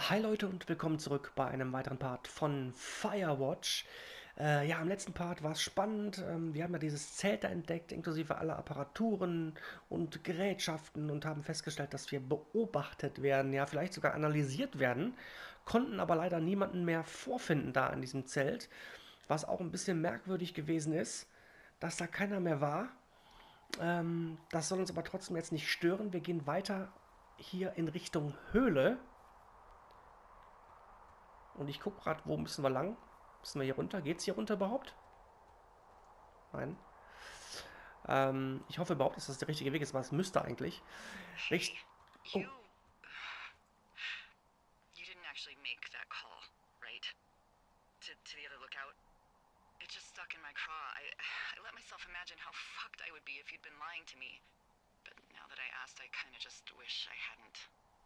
Hi Leute und willkommen zurück bei einem weiteren Part von Firewatch. Ja, im letzten Part war es spannend. Wir haben ja dieses Zelt da entdeckt, inklusive aller Apparaturen und Gerätschaften und haben festgestellt, dass wir beobachtet werden, ja, vielleicht sogar analysiert werden, konnten aber leider niemanden mehr vorfinden da in diesem Zelt, was auch ein bisschen merkwürdig gewesen ist, dass da keiner mehr war. Das soll uns aber trotzdem jetzt nicht stören. Wir gehen weiter hier in Richtung Höhle. Und ich gucke gerade, wo müssen wir lang? Müssen wir hier runter? Geht's hier runter überhaupt? Nein. Ich hoffe überhaupt, dass das der richtige Weg ist, weil es müsste eigentlich. Hey, Richt oh, you didn't actually make that call, right? To the other lookout? It just stuck in my craw. I let myself imagine how fucked I would be if you'd been lying to me. But now that I asked, I kind of just wish I hadn't.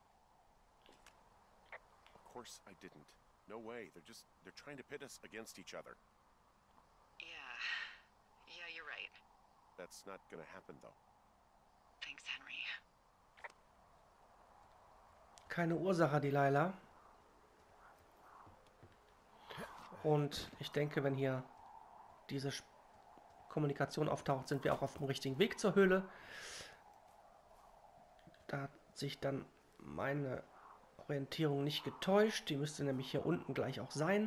Of course I didn't. No way. They're trying to pit us against each other. Yeah. Yeah, you're right. That's not gonna happen though. Thanks, Henry. keine Ursache, Delilah. Und ich denke, wenn hier diese Kommunikation auftaucht, sind wir auch auf dem richtigen Weg zur Höhle. Da hat sich dann meine Orientierung nicht getäuscht. Die müsste nämlich hier unten gleich auch sein.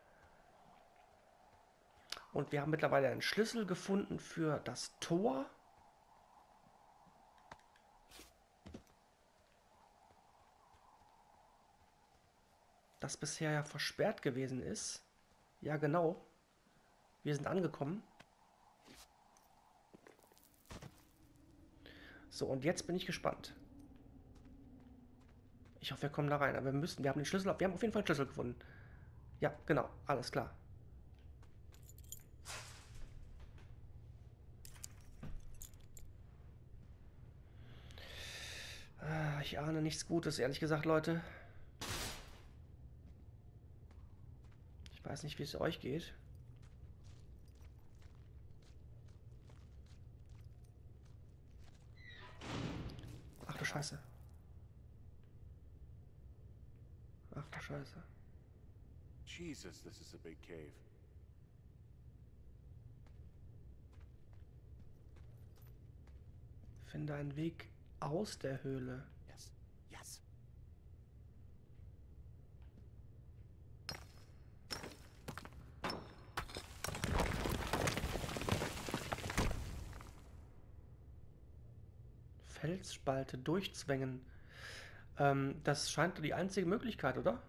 Und wir haben mittlerweile einen Schlüssel gefunden für das Tor. Das bisher ja versperrt gewesen ist. Ja, genau. Wir sind angekommen. So, und jetzt bin ich gespannt. Ich hoffe, wir kommen da rein. Aber wir haben den Schlüssel, wir haben auf jeden Fall einen Schlüssel gefunden. Ja, genau, alles klar. Ich ahne nichts Gutes, ehrlich gesagt, Leute. Ich weiß nicht, wie es euch geht. Ach du Scheiße. Ach du Scheiße. Jesus, this is a big cave. Finde einen Weg aus der Höhle. Yes. Yes. Felsspalte durchzwängen. Das scheint die einzige Möglichkeit, oder?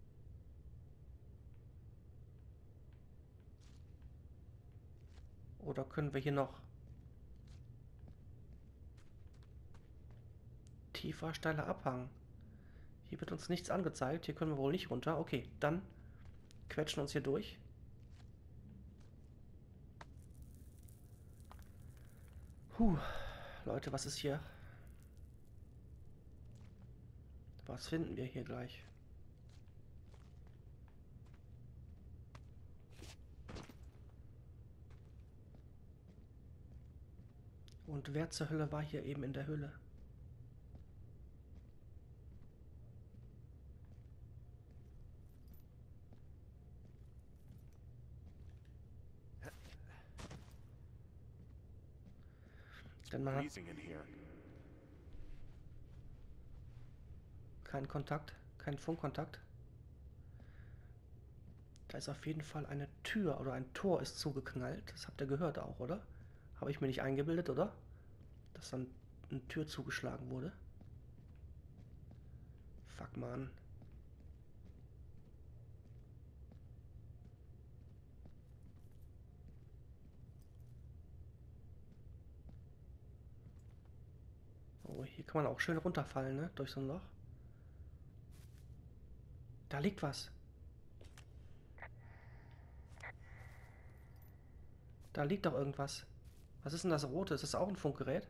Oder können wir hier noch tiefer, steiler Abhang? Hier wird uns nichts angezeigt. Hier können wir wohl nicht runter. Okay, dann quetschen uns hier durch. Leute, was ist hier? Was finden wir hier gleich? Und wer zur Hölle war hier eben in der Höhle? It's Denn man hat freezing in here. keinen Kontakt, keinen Funkkontakt. Da ist auf jeden Fall eine Tür oder ein Tor ist zugeknallt. Das habt ihr gehört auch, oder? Habe ich mir nicht eingebildet, oder? Dass dann eine Tür zugeschlagen wurde. Fuck, man. Oh, hier kann man auch schön runterfallen, ne? Durch so ein Loch. Da liegt was. Da liegt doch irgendwas. Was ist denn das Rote? Ist das auch ein Funkgerät?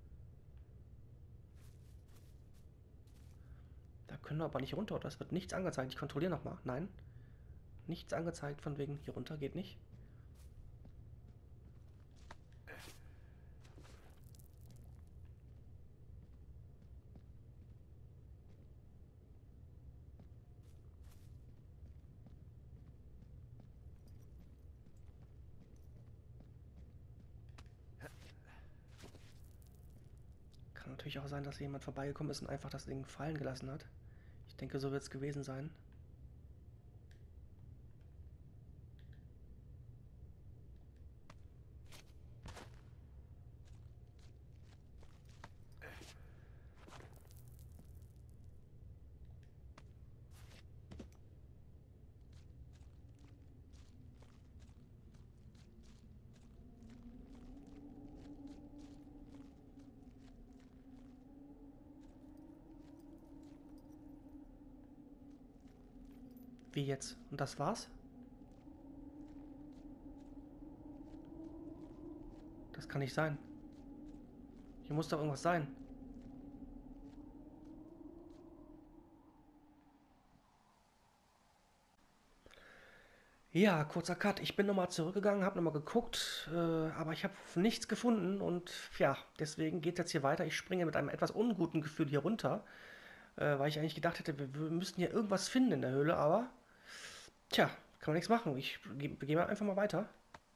Da können wir aber nicht runter, oder? Es wird nichts angezeigt. Ich kontrolliere nochmal. Nein. Nichts angezeigt von wegen hier runter geht nicht. natürlich auch sein, dass jemand vorbeigekommen ist und einfach das Ding fallen gelassen hat. Ich denke, so wird es gewesen sein. Wie jetzt? Und das war's? Das kann nicht sein. Hier muss doch irgendwas sein. Ja, kurzer Cut. Ich bin nochmal zurückgegangen, habe nochmal geguckt, aber ich habe nichts gefunden und ja, deswegen geht es jetzt hier weiter. Ich springe mit einem etwas unguten Gefühl hier runter, weil ich eigentlich gedacht hätte, wir müssten hier irgendwas finden in der Höhle, aber tja, kann man nichts machen. Wir gehen einfach mal weiter.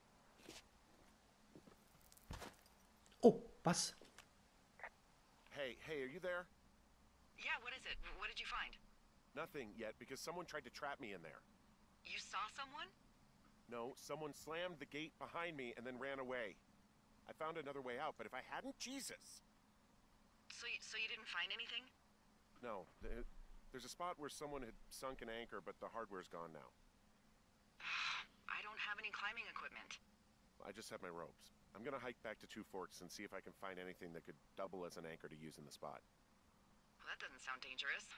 Oh, was? Hey, are you there? Yeah, what is it? What did you find? Nothing yet, because someone tried to trap me in there. You saw someone? No, someone slammed the gate behind me and then ran away. I found another way out, but if I hadn't, Jesus! So you didn't find anything? No, there's a spot where someone had sunk an anchor, but the hardware's gone now. I don't have any climbing equipment. I just have my ropes. I'm gonna hike back to Two Forks and see if I can find anything that could double as an anchor to use in the spot. Well, that doesn't sound dangerous.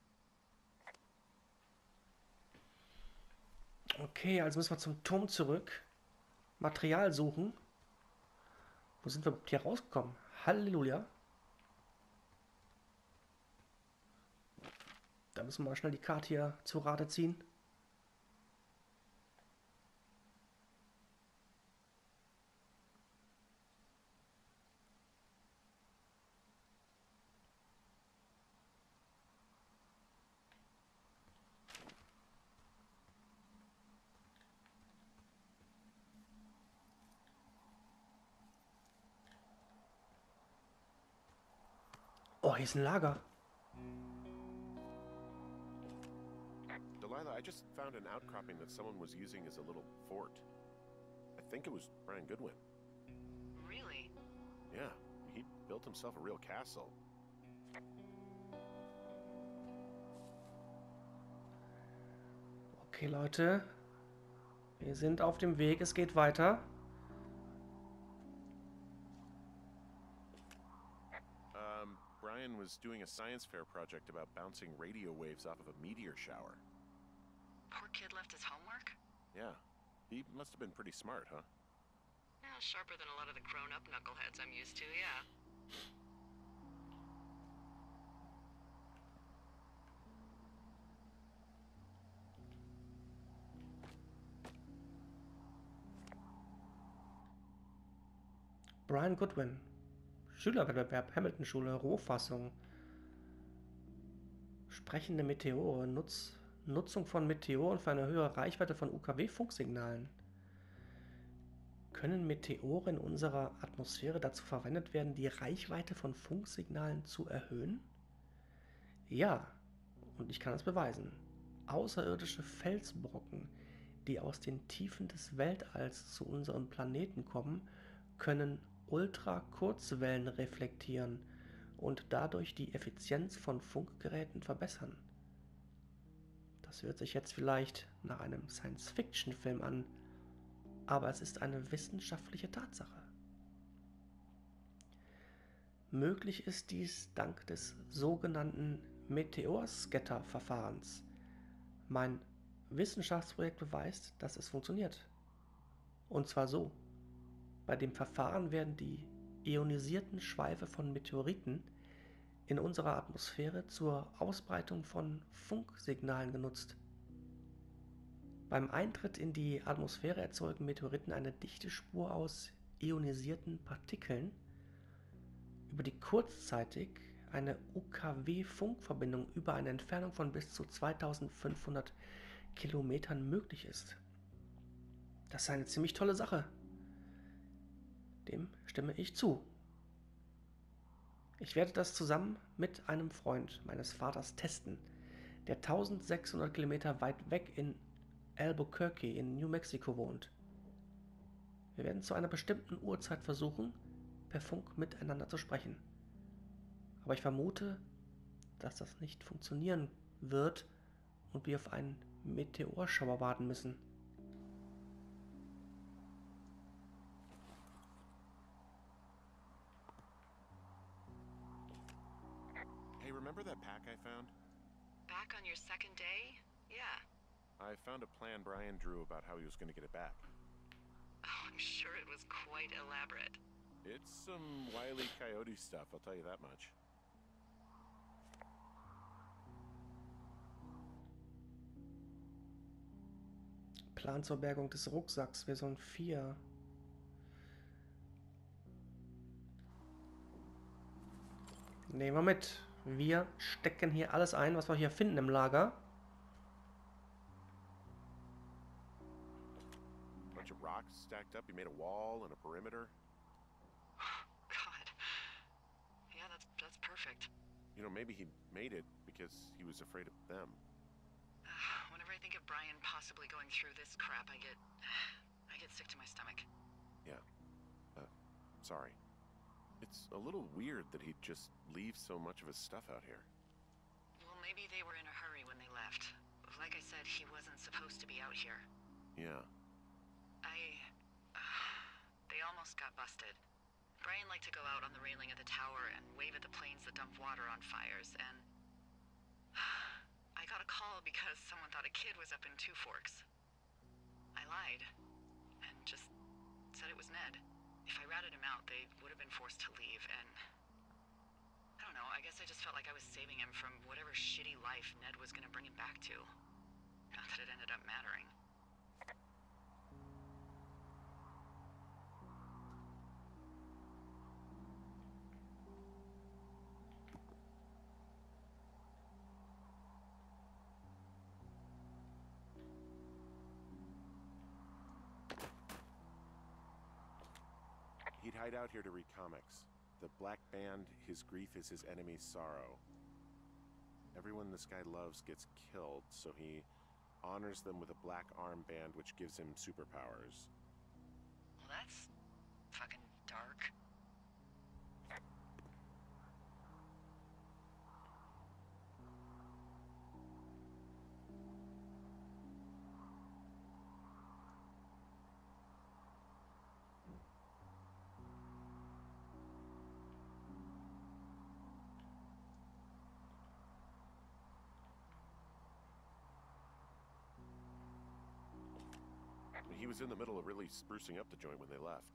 Okay, also müssen wir zum Turm zurück. Material suchen. Wo sind wir hier rausgekommen? Halleluja. Da müssen wir mal schnell die Karte hier zu Rate ziehen. Oh, hier ist ein Lager. Delilah, I just found an outcropping that someone was using as a little fort. I think it was Brian Goodwin. Really? Yeah, he built himself a real castle. Okay, Leute. Wir sind auf dem Weg. Es geht weiter. Brian was doing a science fair project about bouncing radio waves off of a meteor shower. Poor kid left his homework? Yeah, he must have been pretty smart, huh? Yeah, sharper than a lot of the grown-up knuckleheads I'm used to, yeah. Brian Goodwin. Schülerwettbewerb Hamilton-Schule, Rohfassung. Sprechende Meteore. Nutzung von Meteoren für eine höhere Reichweite von UKW-Funksignalen. Können Meteore in unserer Atmosphäre dazu verwendet werden, die Reichweite von Funksignalen zu erhöhen? Ja, und ich kann es beweisen. Außerirdische Felsbrocken, die aus den Tiefen des Weltalls zu unserem Planeten kommen, können Ultrakurzwellen reflektieren und dadurch die Effizienz von Funkgeräten verbessern. Das hört sich jetzt vielleicht nach einem Science-Fiction-Film an, aber es ist eine wissenschaftliche Tatsache. Möglich ist dies dank des sogenannten Meteor-Scatter-Verfahrens. Mein Wissenschaftsprojekt beweist, dass es funktioniert. Und zwar so. Bei dem Verfahren werden die ionisierten Schweife von Meteoriten in unserer Atmosphäre zur Ausbreitung von Funksignalen genutzt. Beim Eintritt in die Atmosphäre erzeugen Meteoriten eine dichte Spur aus ionisierten Partikeln, über die kurzzeitig eine UKW-Funkverbindung über eine Entfernung von bis zu 2500 Kilometern möglich ist. Das ist eine ziemlich tolle Sache. Dem stimme ich zu. Ich werde das zusammen mit einem Freund meines Vaters testen, der 1600 Kilometer weit weg in Albuquerque in New Mexico wohnt. Wir werden zu einer bestimmten Uhrzeit versuchen, per Funk miteinander zu sprechen. Aber ich vermute, dass das nicht funktionieren wird und wir auf einen Meteorschauer warten müssen. Hey, remember that pack I found? Back on your second day? Yeah. I found a plan Brian drew about how he was going to get it back. Oh, I'm sure it was quite elaborate. It's some Wile E. Coyote stuff, I'll tell you that much. Plan zur Bergung des Rucksacks, Version 4. Nehmen wir mit. Wir stecken hier alles ein, was wir hier finden im Lager. Bunch of rocks stacked up. He made a wall and a perimeter. God. Yeah, that's perfect. You know, maybe he made it because he was afraid of them. Whenever I think of Brian possibly going through this crap, I get sick to my stomach. Yeah. Sorry. It's a little weird that he'd just leave so much of his stuff out here. Well, maybe they were in a hurry when they left. Like I said, he wasn't supposed to be out here. Yeah. They almost got busted. Brian liked to go out on the railing of the tower and wave at the planes that dump water on fires, and I got a call because someone thought a kid was up in Two Forks. I lied, and just said it was Ned. If I ratted him out, they would have been forced to leave, and I don't know, I guess I just felt like I was saving him from whatever shitty life Ned was gonna bring him back to. Not that it ended up mattering. He'd hide out here to read comics. The Black Band, his grief is his enemy's sorrow. Everyone this guy loves gets killed, so he honors them with a black armband which gives him superpowers. Well, that's fucking dark. He was in the middle of really sprucing up the joint when they left.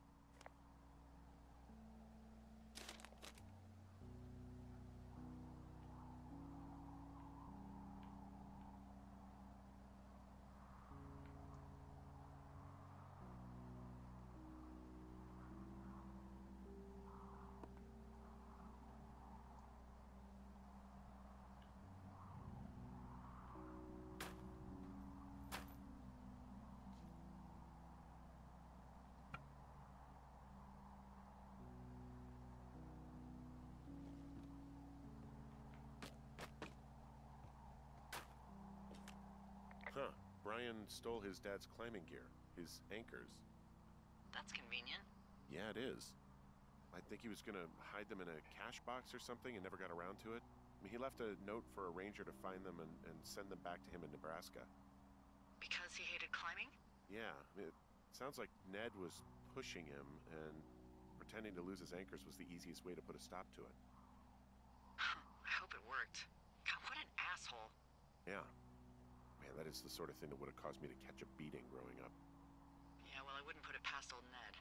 Huh. Brian stole his dad's climbing gear, his anchors. That's convenient. Yeah, it is. I think he was gonna hide them in a cash box or something and never got around to it. I mean, he left a note for a ranger to find them and send them back to him in Nebraska. Because he hated climbing? Yeah, I mean, it sounds like Ned was pushing him, and pretending to lose his anchors was the easiest way to put a stop to it. I hope it worked. God, what an asshole. Yeah. Man, that is the sort of thing that would have caused me to catch a beating growing up. Yeah, well, I wouldn't put it past old Ned.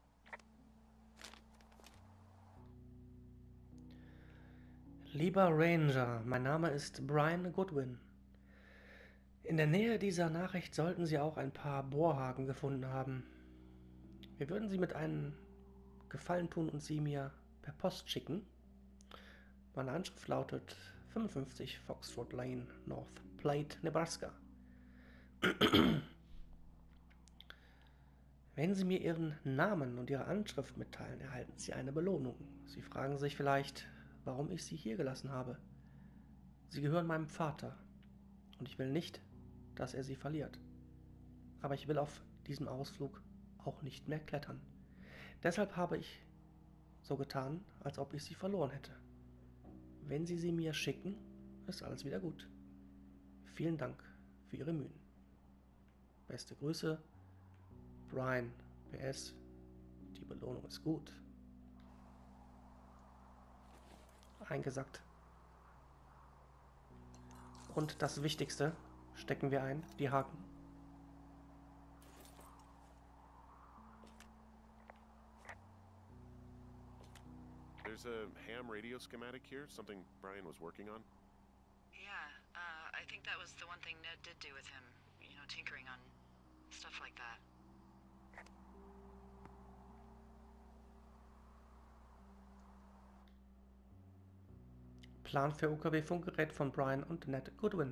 Lieber Ranger, mein Name ist Brian Goodwin. In der Nähe dieser Nachricht sollten Sie auch ein paar Bohrhaken gefunden haben. Wir würden Sie mit einem Gefallen tun und sie mir per Post schicken. Meine Anschrift lautet 55 Foxtrot Lane, North Platte, Nebraska. Wenn Sie mir Ihren Namen und Ihre Anschrift mitteilen, erhalten Sie eine Belohnung. Sie fragen sich vielleicht, warum ich Sie hier gelassen habe. Sie gehören meinem Vater und ich will nicht, dass er sie verliert. Aber ich will auf diesem Ausflug auch nicht mehr klettern. Deshalb habe ich so getan, als ob ich sie verloren hätte. Wenn Sie sie mir schicken, ist alles wieder gut. Vielen Dank für Ihre Mühen. Beste Grüße, Brian. PS, die Belohnung ist gut. Eingesackt. Und das Wichtigste stecken wir ein, die Haken. There's a ham radio schematic here, something Brian was working on. Yeah, I think that was the one thing Ned did do with him. You know, tinkering on stuff like that. Plan für UKW-Funkgerät von Brian und Ned Goodwin.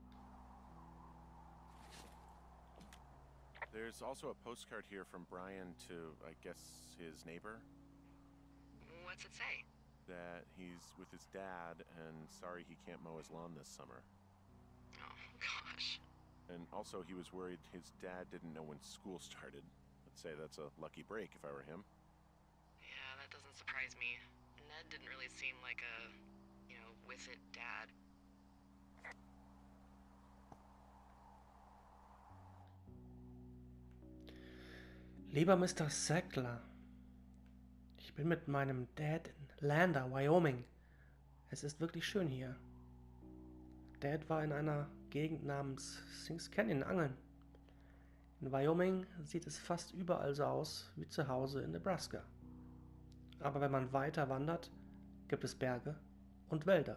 There's also a postcard here from Brian to, I guess, his neighbor. What's it say? That he's with his dad and sorry he can't mow his lawn this summer. Oh, gosh. And also he was worried his dad didn't know when school started. I'd say that's a lucky break if I were him. Yeah, that doesn't surprise me. Ned didn't really seem like a, with it dad. Lieber Mr. Sackler, ich bin mit meinem Dad in Lander, Wyoming. Es ist wirklich schön hier. Dad war in einer Gegend namens Sings Canyon angeln. In Wyoming sieht es fast überall so aus wie zu Hause in Nebraska. Aber wenn man weiter wandert, gibt es Berge und Wälder.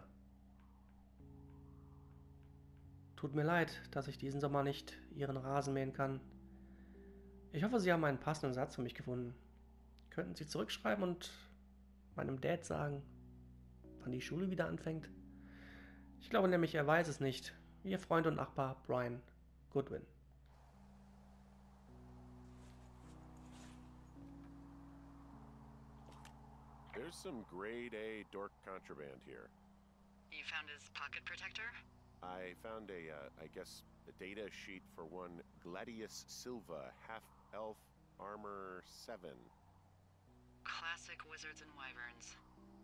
Tut mir leid, dass ich diesen Sommer nicht Ihren Rasen mähen kann. Ich hoffe, Sie haben einen passenden Satz für mich gefunden. Könnten Sie zurückschreiben und meinem Dad sagen, wann die Schule wieder anfängt? Ich glaube nämlich, er weiß es nicht. Ihr Freund und Nachbar Brian Goodwin. There's some grade A dork contraband here. You found his pocket protector? I found I guess, a data sheet for one Gladius Silva, half-elf armor 7. Classic wizards and wyverns.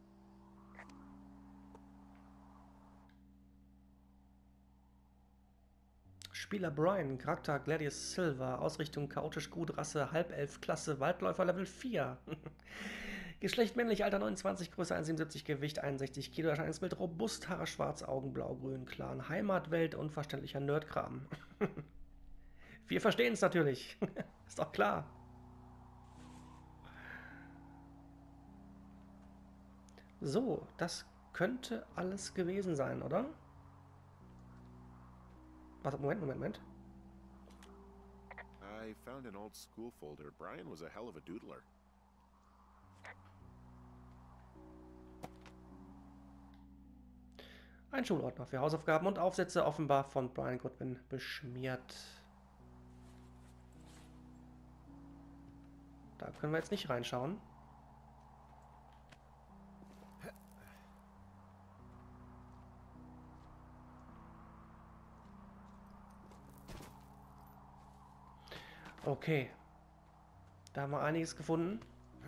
Spieler Brian, Charakter Gladius Silva, Ausrichtung chaotisch gut, Rasse Halbelf, Klasse Waldläufer Level 4. Geschlecht männlich, Alter 29, Größe 1,77, Gewicht 61 Kilo, Erscheinungsbild robust, Haare schwarz, Augen blau, grün, Clan, Heimatwelt, unverständlicher Nerdkram. Wir verstehen es natürlich, ist doch klar. So, das könnte alles gewesen sein, oder? Warte, Moment. I found an old school folder. Brian was a hell of a doodler. Ein Schulordner für Hausaufgaben und Aufsätze, offenbar von Brian Goodwin beschmiert. Da können wir jetzt nicht reinschauen. Okay. Da haben wir einiges gefunden.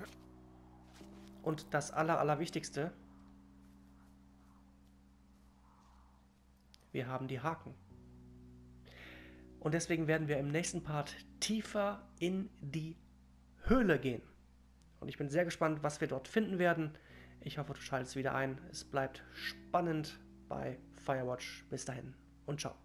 Und das Allerwichtigste: wir haben die Haken. Und deswegen werden wir im nächsten Part tiefer in die Höhle gehen. Und ich bin sehr gespannt, was wir dort finden werden. Ich hoffe, du schaltest wieder ein. Es bleibt spannend bei Firewatch. Bis dahin und ciao.